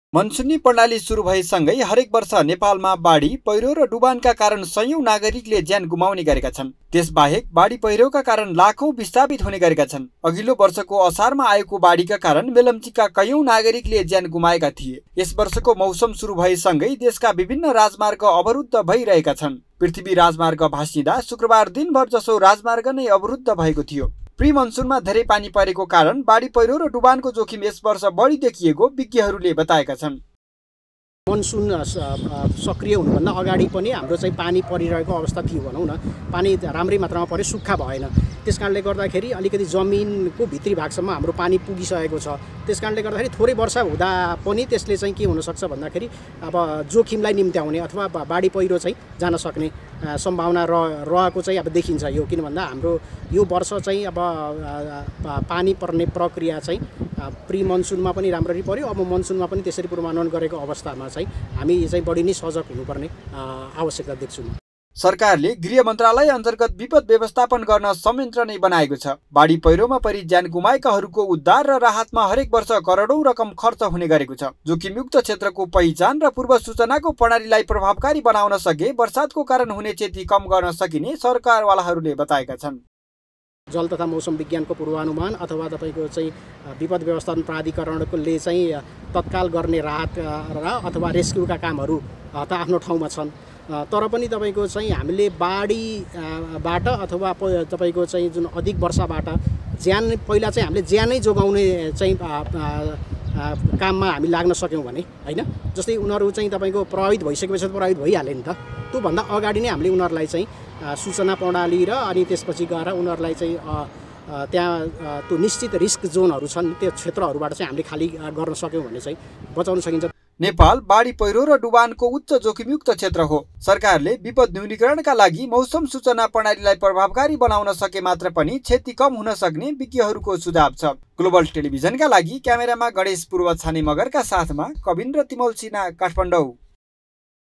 मनसुनी प्रणाली सुरु भएसँगै हरेक वर्ष नेपालमा बाढी पहिरो र डुबानका कारण सयौं नागरिकले ज्यान गुमाउने गरेका छन्। त्यसबाहेक बाढी पहिरोका कारण लाखौं विस्थापित हुने गरेका छन्। अघिल्लो वर्षको असारमा आएको बाढीका कारण मेलम्चीका कयौं नागरिकले ज्यान गुमाएका थिए। यस वर्षको मौसम सुरु भएसँगै देशका विभिन्न राजमार्ग अवरुद्ध भइरहेका छन्। पृथ्वी राजमार्ग भासिँदा शुक्रबार दिनभर जसो राजमार्ग नै अवरुद्ध भएको थियो। प्री मनसुनमा धेरै पानी परेको कारण बाढी पहिरो र डुबानको जोखिम यस वर्ष बढी देखिएको विज्ञहरूले बताएका छन्। मनसुन सक्रिय हुनुभन्दा अगाडि पनि हाम्रो चाहिँ पानी परिरहेको अवस्था थियो भनौँ न। पानी राम्रै मात्रामा पर्यो, सुक्खा भएन। त्यसकारणले गर्दाखेरि अलिकति जमिनको भित्री भागसम्म हाम्रो पानी पुगिसकेको छ। त्यसकारणले गर्दाखेरि थोरै वर्षा हुँदा पनि त्यसले चाहिँ के हुनसक्छ भन्दाखेरि अब जोखिमलाई निम्त्याउने अथवा बाढी पहिरो चाहिँ जान सक्ने सम्भावना रहेको चाहिँ अब देखिन्छ। यो किन भन्दा हाम्रो यो वर्ष चाहिँ अब पानी पर्ने प्रक्रिया चाहिँ प्री मनसुनमा पनि राम्ररी पर्यो। अब मनसुनमा पनि त्यसरी पूर्वानुमान गरेको अवस्थामा चाहिँ हामी चाहिँ बढी नै सजग हुनुपर्ने आवश्यकता देख्छु। सरकारले गृह मन्त्रालय अन्तर्गत विपद व्यवस्थापन गर्न संयन्त्र नै बनाएको छ। बाढी पहिरोमा परि ज्यान गुमाएकाहरूको उद्धार र राहतमा हरेक वर्ष करोडौं रकम खर्च हुने गरेको छ। जोखिमयुक्त क्षेत्रको पहिचान र पूर्व सूचनाको प्रणालीलाई प्रभावकारी बनाउन सके वर्षातको कारण हुने क्षति कम गर्न सकिने सरकारवालाहरूले बताएका छन्। जल तथा मौसम विज्ञानको पूर्वानुमान अथवा तपाईको चाहिँ विपद व्यवस्थापन प्राधिकरणले चाहिँ तत्काल गर्ने राहत र अथवा रेस्क्युका कामहरू त आफ्नो ठाउँमा छन्। तर पनि तपाईको चाहिँ हामीले बाढीबाट अथवा तपाईको चाहिँ जुन अधिक वर्षाबाट ज्यान पहिला चाहिँ हामीले ज्यानै जोगाउने चाहिँ काममा हामी लाग्न सक्यौँ भने हैन, जस्तै उनीहरू चाहिँ तपाईको प्रभावित भइसकेपछि प्रभावित भइहाल्यो नि त। त्योभन्दा अगाडि नै हामीले उनीहरूलाई चाहिँ सूचना प्रणाली र अनि त्यसपछि गएर उनीहरूलाई चाहिँ त्यहाँ त्यो निश्चित रिस्क जोनहरू छन् त्यो क्षेत्रहरूबाट चाहिँ हामीले खाली गर्न सक्यौँ भने चाहिँ बचाउन सकिन्छ। नेपाल बाढी पहिरो र डुबानको उच्च जोखिमयुक्त क्षेत्र हो। सरकारले विपद न्यूनीकरणका लागि मौसम सूचना प्रणालीलाई प्रभावकारी बनाउन सके मात्र पनि क्षति कम हुन सक्ने विज्ञहरूको सुझाव छ। ग्लोबल टेलिभिजनका लागि क्यामेरामा गणेश पूर्व छाने मगरका साथमा कविन्द्र तिमल सिन्हा, काठमाडौँ।